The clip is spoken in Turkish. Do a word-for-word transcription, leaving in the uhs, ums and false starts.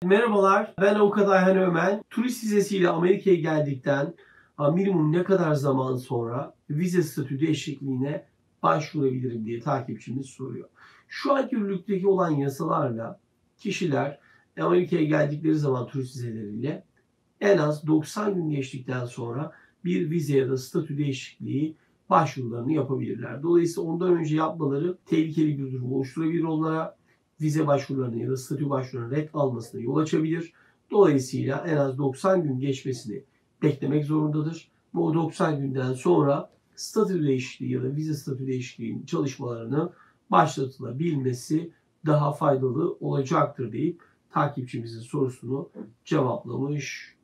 Merhabalar, ben Avukat Ayhan Ömen. Turist vizesiyle Amerika'ya geldikten minimum ne kadar zaman sonra vize statü değişikliğine başvurabilirim diye takipçimiz soruyor. Şu anki yürürlükteki olan yasalarla kişiler Amerika'ya geldikleri zaman turist vizeleriyle en az doksan gün geçtikten sonra bir vize ya da statü değişikliği başvurularını yapabilirler. Dolayısıyla ondan önce yapmaları tehlikeli bir durum oluşturabilir onlara. Vize başvurularını ya da statü başvurularını red almasına yol açabilir. Dolayısıyla en az doksan gün geçmesini beklemek zorundadır. Bu doksan günden sonra statü değişikliği ya da vize statü değişikliğinin çalışmalarını başlatılabilmesi daha faydalı olacaktır deyip takipçimizin sorusunu cevaplamış